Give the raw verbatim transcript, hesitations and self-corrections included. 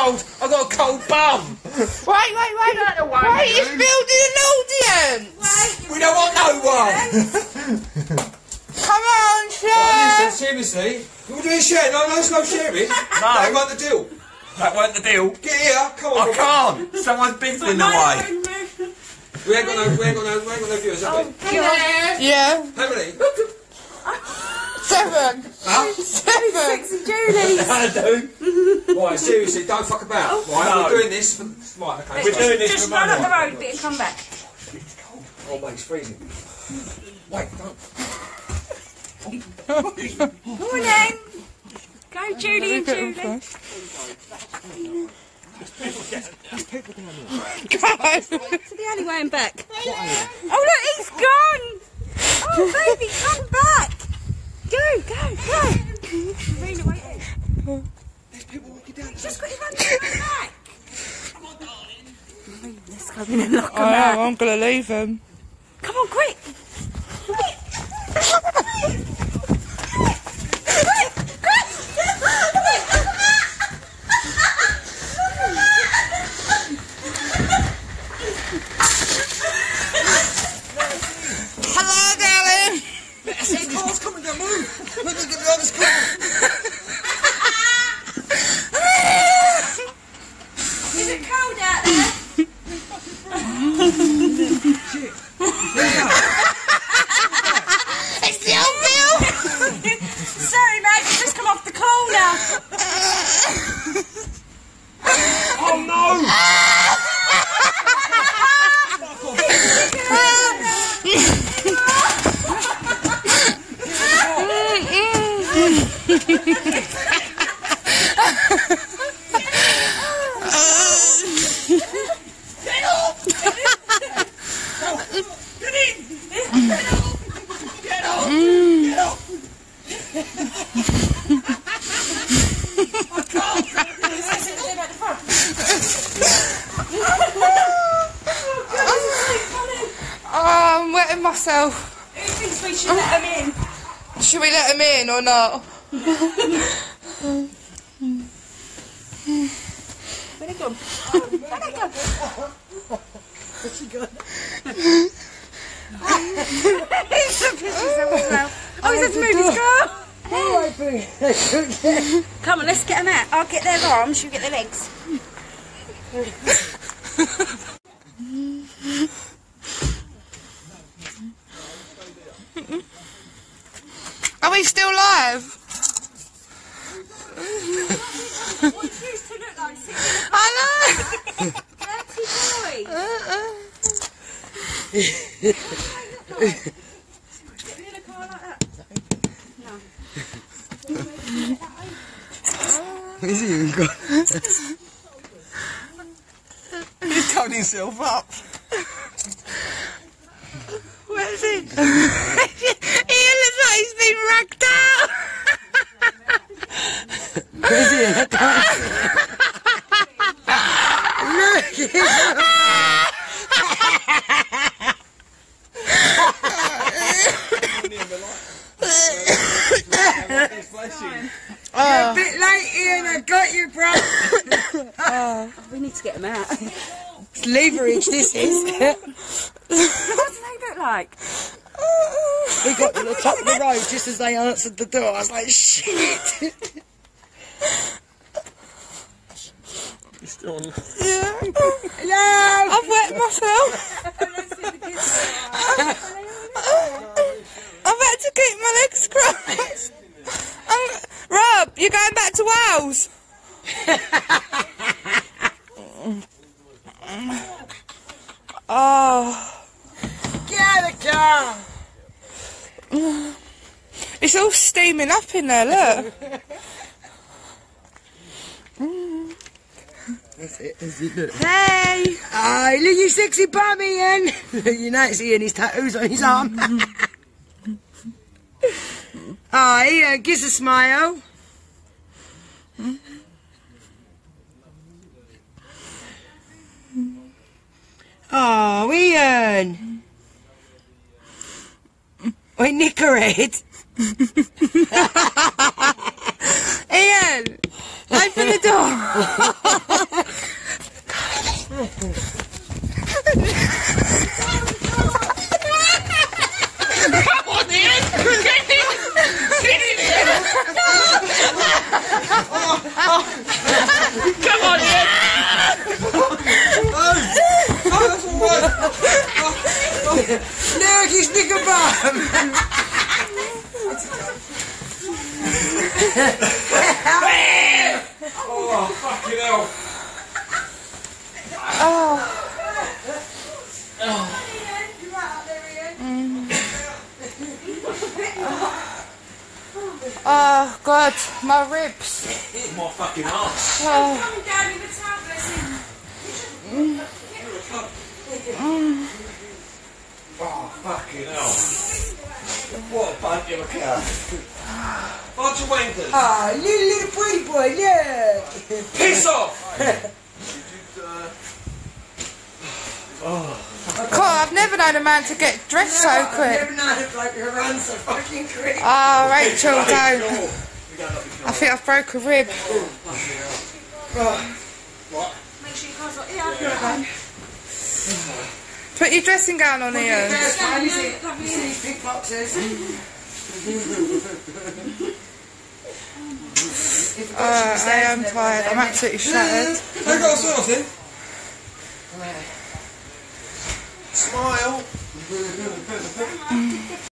cold. I got a cold bum. Wait, wait, wait. Get out of the way, wait, you. it's building an audience. Wait. We don't want no one. Come on, share. Well, listen, seriously. We're doing share. No, no, it's no sharing. No. That wasn't the deal. That wasn't the deal. Get here. Come on. I can't. Someone's big in the way. We ain't got no, we ain't got no, we ain't got no viewers, have we? Oh, yeah. How many? Seven. Huh? Seven. Sexy Julie. I do. Right, seriously, don't fuck about. Oh, right, no. we're doing this for... Right, okay. We're doing this just for run up the road a bit and come back. It's cold. Oh, mate, it's freezing. Wait, don't... Morning. Go, Julie and Julie. Guys. To the alleyway and back. Oh, look, he's gone. Oh, baby, come back. Go, go, go. Rena, wait. There's people walking down. Just got to run back. Come on, darling. Let's go in and lock him Oh, out. I'm going to leave him. Come on, quick. Hello, darling. I said, car's coming down, move. Look, look at the other's coming. Is it cold out there? Shit. It's the old Bill. Sorry, mate, you just come off the corner. Oh, no. Oh, I'm wetting myself. Who thinks we should let him in? Should we let him in or not? Where'd he gone? Where'd he gone? What's he got? Oh, he's had to move his car. Come on, let's get him out. I'll get their arms, you get their legs. Are we still live? What you used to look like sitting I know. dirty boy. Getting in a car like that? No. Is he even got... He's covered himself up. Where is he? He looks like he's been ragged out. Where is he? I can't see. Look, Oh. A bit late, Ian, I got you, bro. Oh, we need to get him out. It's leverage, this is. What do they look like? We got to the top of the road just as they answered the door. I was like, shit. He's still on. Yeah. Hello. I've wet myself. I've had to keep my legs crossed. Um, Rob, you're going back to Wales? Oh. Get out of the car. It's all steaming up in there, look. That's it, that's it, look. Hey. Hi, look, you sexy bum, Ian. You know it's Ian, his tattoos on his arm. Hi, Ian, give us a smile. Oh, Ian. Wait, Nickerhead. Ian, open the door. Come on, Ian! No! No, that's all right! Look, he's nigger bum! Oh, fucking hell! Oh. Oh. Mm. Oh God, my ribs. My fucking arse. Oh. Mm. Mm. Oh, fucking hell. What a bunch of a cow. Bunch of wankers. Ah, little, little pretty boy, look! Piss off! God, I've never known a man to get dressed so I've quick. never known a bloke to run so fucking quick. Oh, Rachel, don't. I think I've broke a rib. What? Make sure you can't stop here. Put your dressing gown on, Ian. You see these big boxes? Uh, I am tired. I'm absolutely shattered. Take off something. Smile.